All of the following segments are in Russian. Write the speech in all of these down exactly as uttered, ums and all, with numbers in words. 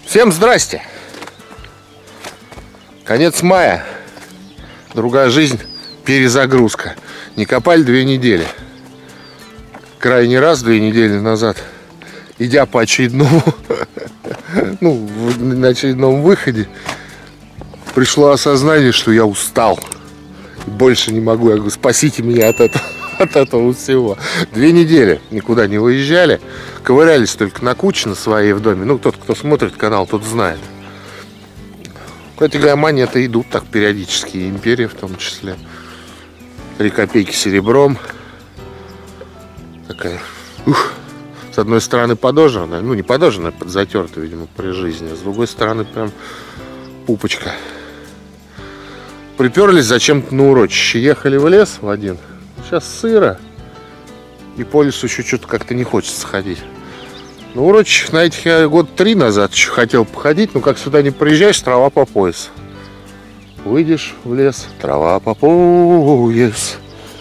Всем здрасте! Конец мая. Другая жизнь, перезагрузка. Не копали две недели. Крайний раз две недели назад, идя по очередному, ну, на очередном выходе, пришло осознание, что я устал. Больше не могу. Я говорю, спасите меня от этого, от этого всего. Две недели никуда не выезжали. Ковырялись только на куче на своей в доме. Ну, тот, кто смотрит канал, тот знает. Эти монеты идут так периодически. И империя в том числе. Три копейки серебром. Такая. Ух. С одной стороны подожженная. Ну, не подожженная, подзатертая, видимо, при жизни. А с другой стороны прям пупочка. Приперлись зачем-то на урочище. Ехали в лес в один. Сейчас сыро. И по лесу еще что-то как-то не хочется ходить. На урочищах на этих я год три назад еще хотел походить. Но как сюда не приезжаешь, трава по пояс. Выйдешь в лес, трава по пояс.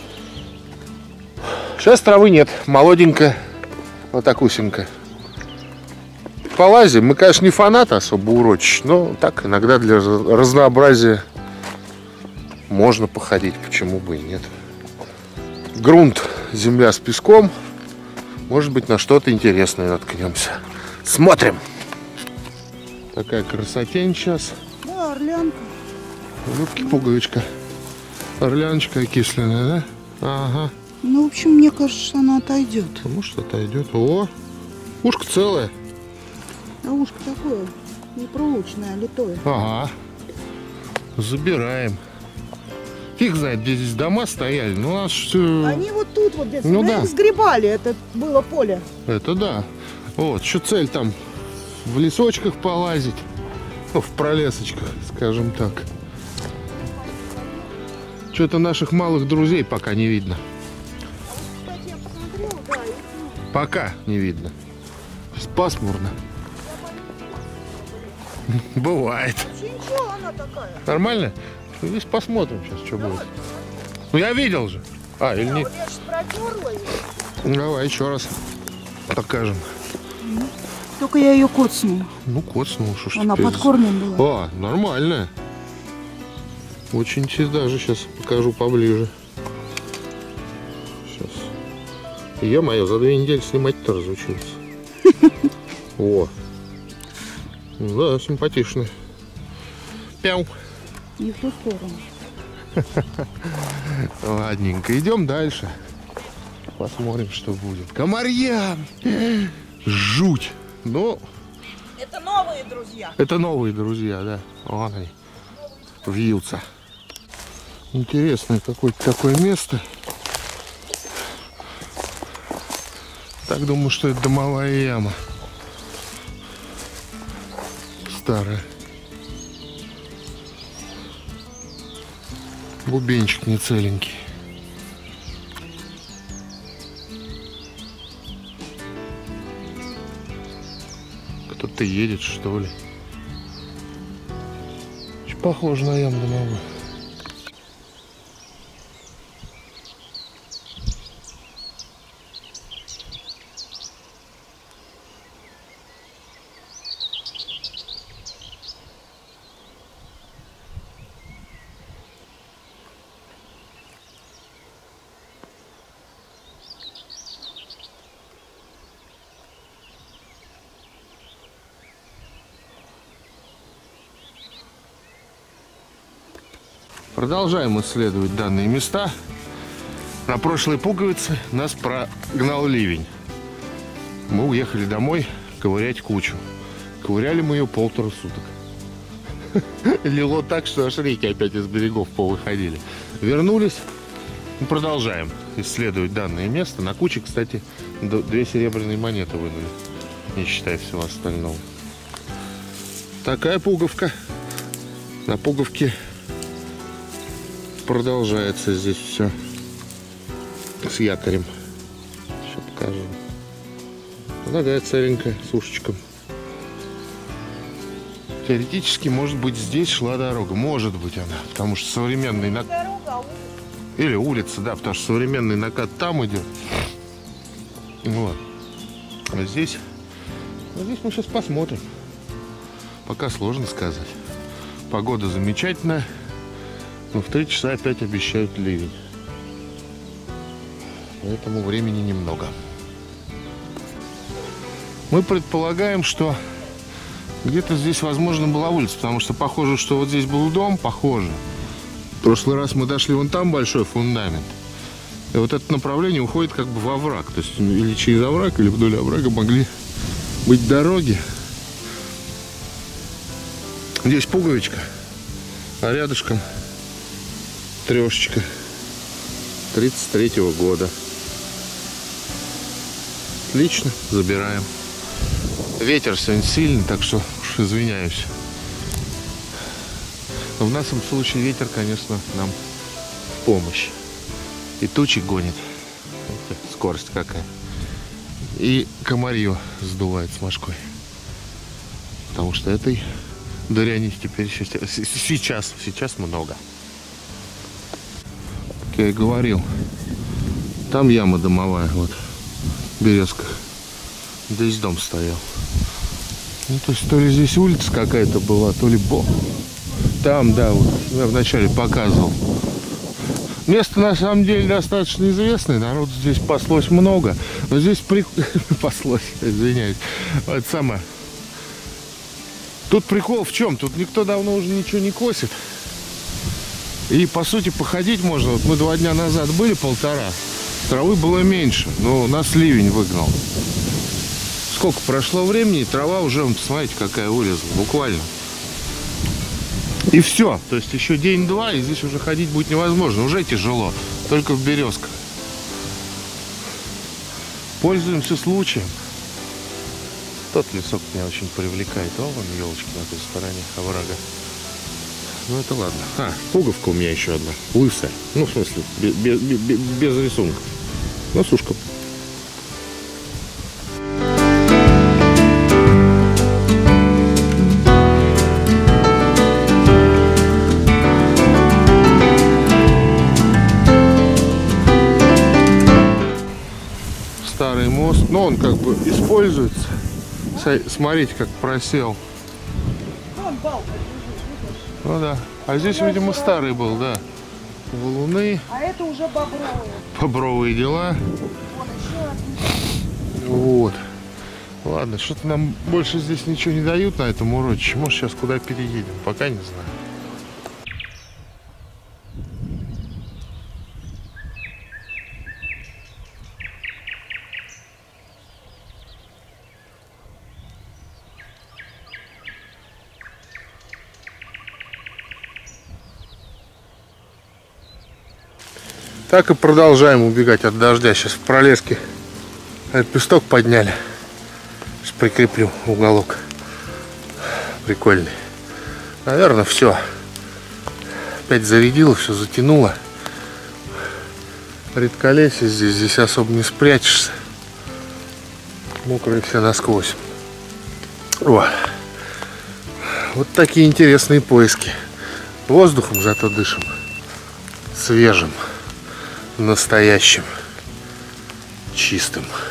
Сейчас травы нет. Молоденькая. Вот такусенькая. Полазим. Мы, конечно, не фанаты особо урочищ. Но так иногда для разнообразия можно походить, почему бы и нет. Грунт, земля с песком. Может быть, на что-то интересное наткнемся. Смотрим. Такая красотень сейчас. Да, орлянка. Рыбки-пуговичка. Орляночка окисленная, да? Ага. Ну, в общем, мне кажется, она отойдет. Ну, что отойдет. О, ушко целое. А ушко такое непролучное, литое. Ага. Забираем. Фиг знает, где здесь дома стояли. Ну, у нас все... Они вот тут вот где-то. Ну, да. Сгребали, это было поле. Это да. Вот, что цель там в лесочках полазить. Ну, в пролесочках, скажем так. Что-то наших малых друзей пока не видно. Кстати, я посмотрела, да, и... Пока не видно. Сейчас пасмурно. Бывает. Ничего, она такая. Нормально? Здесь посмотрим сейчас, что будет. Ну, я видел же. А, или не? Вот я сейчас протерла ее. Давай еще раз покажем. Только я ее коцнула. Ну, коцнул, что ж Она теперь... под корнем была. А, нормальная. Очень даже сейчас покажу поближе. Сейчас. Е-мое, за две недели снимать-то разучился. О. Да, симпатичный. Пяу. Не в ту сторону. Ладненько, идем дальше. Посмотрим, что будет. Комарья! Жуть! Ну, Это новые друзья. это новые друзья, да. Вон они. Вьются. Интересное какое-то такое место. Так думаю, что это домовая яма. Старая. Бубенчик не целенький. Кто-то едет, что ли. Очень похоже на яму домовую. Продолжаем исследовать данные места. На прошлой пуговице нас прогнал ливень. Мы уехали домой ковырять кучу. Ковыряли мы ее полтора суток. Лило так, что аж реки опять из берегов повыходили. Вернулись и продолжаем исследовать данное место. На куче, кстати, две серебряные монеты вынули, не считая всего остального. Такая пуговка. На пуговке продолжается здесь все с якорем. Сейчас покажу. Такая целенькая, с ушечком. Теоретически, может быть, здесь шла дорога. Может быть она. Потому что современный накат... Или улица, да, потому что современный накат там идет. Вот. А здесь... А здесь мы сейчас посмотрим. Пока сложно сказать. Погода замечательная, но в три часа опять обещают ливень. Поэтому времени немного. Мы предполагаем, что где-то здесь, возможно, была улица, потому что похоже, что вот здесь был дом, похоже. В прошлый раз мы дошли вон там большой фундамент. И вот это направление уходит как бы во овраг. То есть или через овраг, или вдоль оврага могли быть дороги. Здесь пуговичка, а рядышком трешечка тридцать третьего года. Отлично, забираем. Ветер сегодня сильный, так что уж извиняюсь. Но в нашем случае ветер, конечно, нам в помощь. И тучи гонит. Видите, скорость какая. И комарье сдувает с мошкой. Потому что этой дряни теперь сейчас, сейчас много. Как я и говорил, там яма домовая, вот, березка. Здесь дом стоял. Ну, то есть, то ли здесь улица какая-то была, то ли бог. Там, да, вот, я вначале показывал. Место, на самом деле, достаточно известное. Народ здесь паслось много. Но здесь при... паслось, извиняюсь. Это самое. Тут прикол в чем? Тут никто давно уже ничего не косит. И, по сути, походить можно. Вот мы два дня назад были, полтора. Травы было меньше, но нас ливень выгнал. Сколько прошло времени, трава уже, посмотрите, какая вылезла. Буквально. И все. То есть еще день-два, и здесь уже ходить будет невозможно. Уже тяжело. Только в березках. Пользуемся случаем. Тот лесок меня очень привлекает. О, вон елочки на той стороне оврага. Ну это ладно. А, пуговка у меня еще одна. Лысая. Ну, в смысле, без, без, без, без рисунка. Ну, сушка. Старый мост. Но он как бы используется. Смотрите, как просел. Ну да. А здесь, видимо, старый был, да. Валуны. А это уже бобровые. Бобровые дела. Вот. Ладно, что-то нам больше здесь ничего не дают на этом урочище. Может, сейчас куда переедем, пока не знаю. Так и продолжаем убегать от дождя. Сейчас в пролеске этот песток подняли. Сейчас прикреплю уголок. Прикольный. Наверное, все. Опять зарядило, все затянуло. Редколесье здесь, здесь особо не спрячешься. Мокрые все насквозь. О. Вот такие интересные поиски. Воздухом зато дышим. Свежим. Настоящим, чистым.